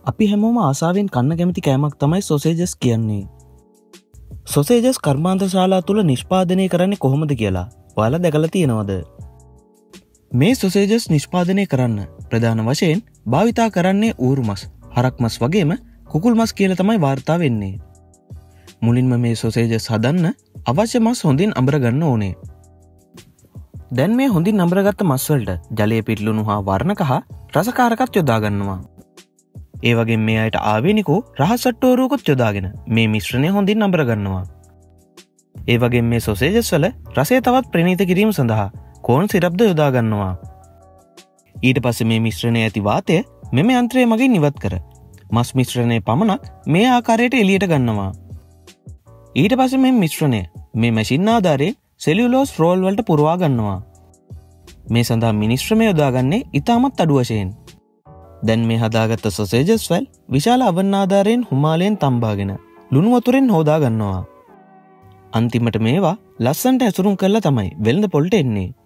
අපි හැමෝම ආසාාවෙන් කන්න කැමති කෑමක් තමයි සොසේජස් කියන්නේ. සොසේජස් කර්මාන්තශාලා තුළ නිෂ්පාදනය කරන්නේ කොහොමද කියලා ඔයාලා දැකලා තියෙනවද? මේ සොසේජස් නිෂ්පාදනය කරන්න ප්‍රධාන වශයෙන් භාවිතා කරන්නේ ඌරු මස්, හරක් මස් වගේම කුකුල් මස් කියලා තමයි වාර්තා වෙන්නේ. මුලින්ම මේ සොසේජස් හදන්න අවශ්‍ය මස් හොඳින් අඹර ගන්න ඕනේ. දැන් මේ හොඳින් අඹරගත්ත මස් වලට ජලය පිටලුණු හා වර්ණක හා රසකාරකත් යොදා ගන්නවා. ඒ වගේ මේ අයට ආවේනිකෝ රහස් වට්ටෝරුවකුත් යොදාගෙන මේ මිශ්‍රණය හොඳින් අඹර ගන්නවා. ඒ වගේ මේ සොසේජස් වල රසය තවත් ප්‍රණීත කිරීම සඳහා කෝන් සිරප්ද යොදා ගන්නවා. ඊට පස්සේ මේ මිශ්‍රණය ඇති වාතය මෙම යන්ත්‍රය මගින් ඉවත් කර මස් මිශ්‍රණය පමණක් මේ ආකාරයට එළියට ගන්නවා. ඊට පස්සේ මේ මිශ්‍රණය මේ මැෂින් ආධාරයෙන් සෙලියුලෝස් රෝල් වලට පුරවා ගන්නවා. මේ සඳහා මිශ්‍රණය යොදාගන්නේ ඉතාමත් අඩු වශයෙන්. දැන් මේ හදාගත්ත සොසේජස් වල විශාල අවන් ආධාරයෙන් හුමාලයෙන් තම්බාගෙන ලුණු වතුරෙන් හොදා ගන්නවා. අන්තිමට මේවා ලස්සනට ඇසුරුම් කරලා තමයි වෙළඳ පොළට එන්නේ.